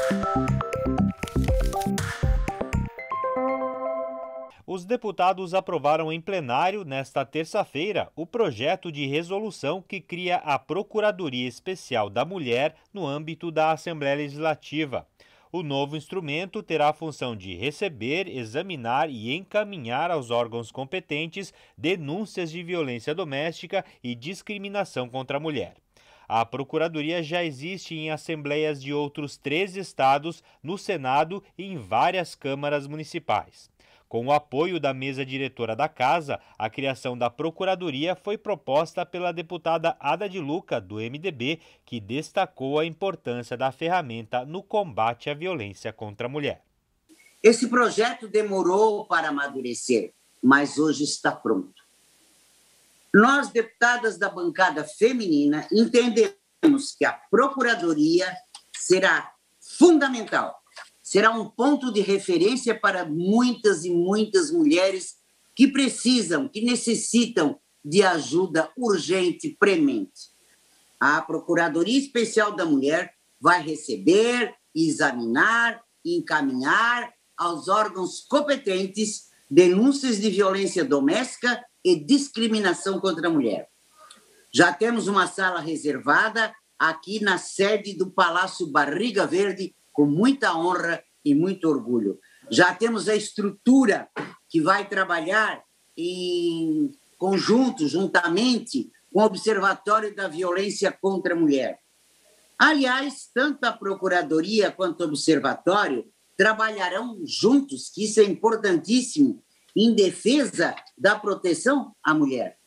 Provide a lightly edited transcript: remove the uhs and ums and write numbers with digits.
Os deputados aprovaram em plenário, nesta terça-feira, o projeto de resolução que cria a Procuradoria Especial da Mulher no âmbito da Assembleia Legislativa. O novo instrumento terá a função de receber, examinar e encaminhar aos órgãos competentes denúncias de violência doméstica e discriminação contra a mulher. A Procuradoria já existe em assembleias de outros 13 estados, no Senado e em várias câmaras municipais. Com o apoio da mesa diretora da Casa, a criação da Procuradoria foi proposta pela deputada Ada de Luca, do MDB, que destacou a importância da ferramenta no combate à violência contra a mulher. Esse projeto demorou para amadurecer, mas hoje está pronto. Nós, deputadas da bancada feminina, entendemos que a Procuradoria será fundamental. Será um ponto de referência para muitas e muitas mulheres que precisam, que necessitam de ajuda urgente, premente. A Procuradoria Especial da Mulher vai receber, examinar e encaminhar aos órgãos competentes denúncias de violência doméstica e discriminação contra a mulher. Já temos uma sala reservada aqui na sede do Palácio Barriga Verde, com muita honra e muito orgulho. Já temos a estrutura que vai trabalhar em conjunto, juntamente com o Observatório da Violência contra a Mulher. Aliás, tanto a Procuradoria quanto o Observatório trabalharão juntos, que isso é importantíssimo, em defesa da proteção à mulher.